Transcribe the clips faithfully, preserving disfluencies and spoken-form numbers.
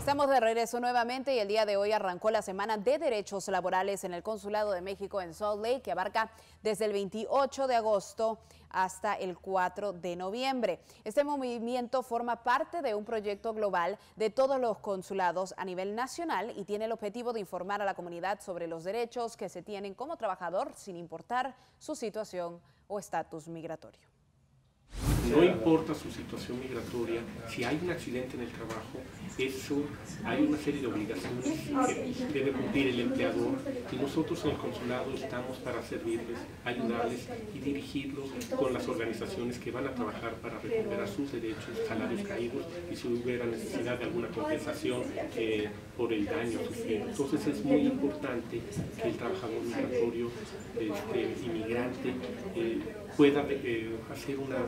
Estamos de regreso nuevamente y el día de hoy arrancó la Semana de Derechos Laborales en el Consulado de México en Salt Lake, que abarca desde el veintiocho de agosto hasta el cuatro de noviembre. Este movimiento forma parte de un proyecto global de todos los consulados a nivel nacional y tiene el objetivo de informar a la comunidad sobre los derechos que se tienen como trabajador sin importar su situación o estatus migratorio. No importa su situación migratoria, si hay un accidente en el trabajo, eso hay una serie de obligaciones que debe cumplir el empleador y nosotros en el consulado estamos para servirles, ayudarles y dirigirlos con las organizaciones que van a trabajar para recuperar sus derechos, salarios caídos y si hubiera necesidad de alguna compensación eh, por el daño sufrido. Entonces es muy importante que el trabajador migratorio, este, inmigrante, eh, pueda eh, hacer una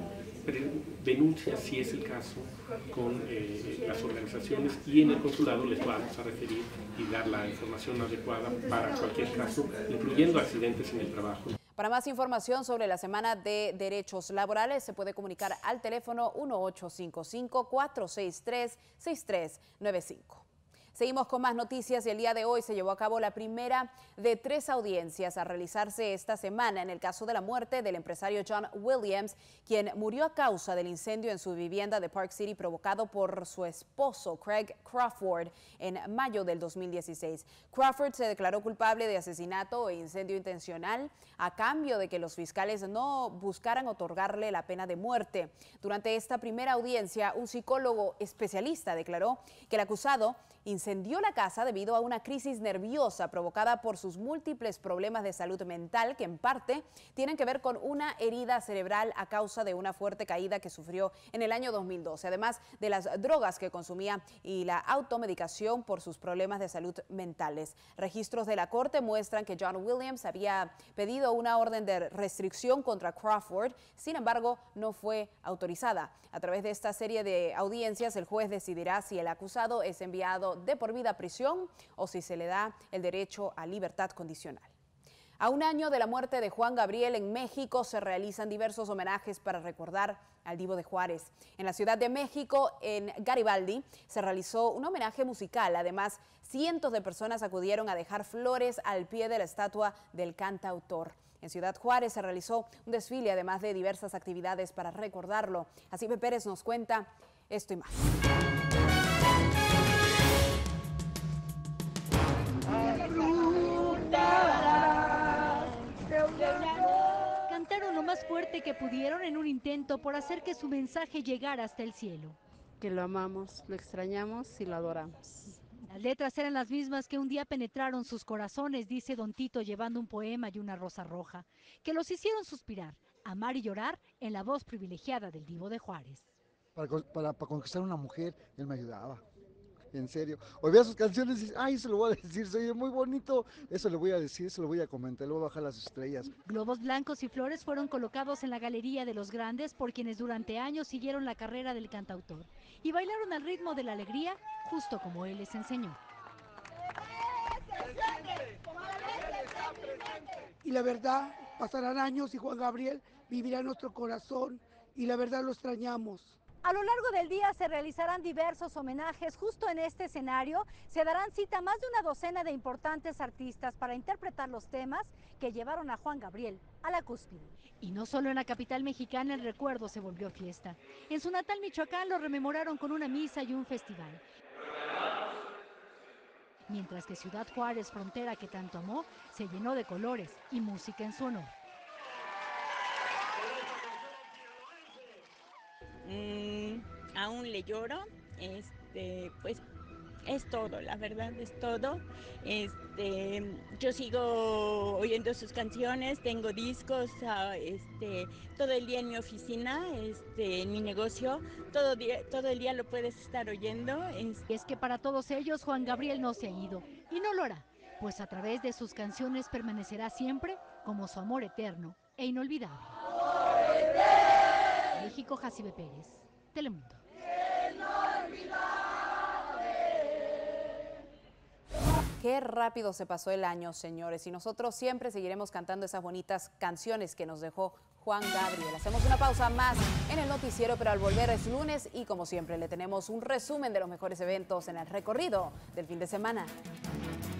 denuncia, si es el caso, con eh, las organizaciones y en el consulado les vamos a referir y dar la información adecuada para cualquier caso, incluyendo accidentes en el trabajo. Para más información sobre la Semana de Derechos Laborales se puede comunicar al teléfono uno ocho cinco cinco, cuatro seis tres, seis tres nueve cinco. Seguimos con más noticias y el día de hoy se llevó a cabo la primera de tres audiencias a realizarse esta semana en el caso de la muerte del empresario John Williams, quien murió a causa del incendio en su vivienda de Park City provocado por su esposo Craig Crawford en mayo del dos mil dieciséis. Crawford se declaró culpable de asesinato e incendio intencional a cambio de que los fiscales no buscaran otorgarle la pena de muerte. Durante esta primera audiencia, un psicólogo especialista declaró que el acusado incendió la casa debido a una crisis nerviosa provocada por sus múltiples problemas de salud mental que en parte tienen que ver con una herida cerebral a causa de una fuerte caída que sufrió en el año dos mil doce, además de las drogas que consumía y la automedicación por sus problemas de salud mentales. Registros de la corte muestran que John Williams había pedido una orden de restricción contra Crawford, sin embargo no fue autorizada. A través de esta serie de audiencias el juez decidirá si el acusado es enviado de por vida a prisión o si se le da el derecho a libertad condicional. A un año de la muerte de Juan Gabriel en México se realizan diversos homenajes para recordar al Divo de Juárez. En la Ciudad de México, en Garibaldi, se realizó un homenaje musical. Además, cientos de personas acudieron a dejar flores al pie de la estatua del cantautor. En Ciudad Juárez se realizó un desfile, además de diversas actividades para recordarlo. Jacibe Pérez nos cuenta esto y más. Cantaron lo más fuerte que pudieron en un intento por hacer que su mensaje llegara hasta el cielo. Que lo amamos, lo extrañamos y lo adoramos. Las letras eran las mismas que un día penetraron sus corazones, dice Don Tito llevando un poema y una rosa roja, que los hicieron suspirar, amar y llorar en la voz privilegiada del Divo de Juárez. Para, para, para conquistar a una mujer, él me ayudaba. En serio, hoy veía sus canciones y dice, ay, eso lo voy a decir, soy muy bonito, eso lo voy a decir, eso lo voy a comentar, le voy a bajar las estrellas. Globos blancos y flores fueron colocados en la Galería de los Grandes por quienes durante años siguieron la carrera del cantautor y bailaron al ritmo de la alegría, justo como él les enseñó. Y la verdad, pasarán años y Juan Gabriel vivirá en nuestro corazón y la verdad lo extrañamos. A lo largo del día se realizarán diversos homenajes. Justo en este escenario se darán cita más de una docena de importantes artistas para interpretar los temas que llevaron a Juan Gabriel a la cúspide. Y no solo en la capital mexicana el recuerdo se volvió fiesta. En su natal Michoacán lo rememoraron con una misa y un festival. Mientras que Ciudad Juárez, frontera que tanto amó, se llenó de colores y música en su honor. Mm, aún le lloro, este, pues es todo, la verdad es todo. Este, yo sigo oyendo sus canciones, tengo discos, uh, este, todo el día en mi oficina, este, en mi negocio, todo, día, todo el día lo puedes estar oyendo. Es... es que para todos ellos Juan Gabriel no se ha ido y no lo hará, pues a través de sus canciones permanecerá siempre como su amor eterno e inolvidable. México, Jacibe Pérez, Telemundo. Qué rápido se pasó el año, señores, y nosotros siempre seguiremos cantando esas bonitas canciones que nos dejó Juan Gabriel. Hacemos una pausa más en el noticiero, pero al volver es lunes y como siempre le tenemos un resumen de los mejores eventos en el recorrido del fin de semana.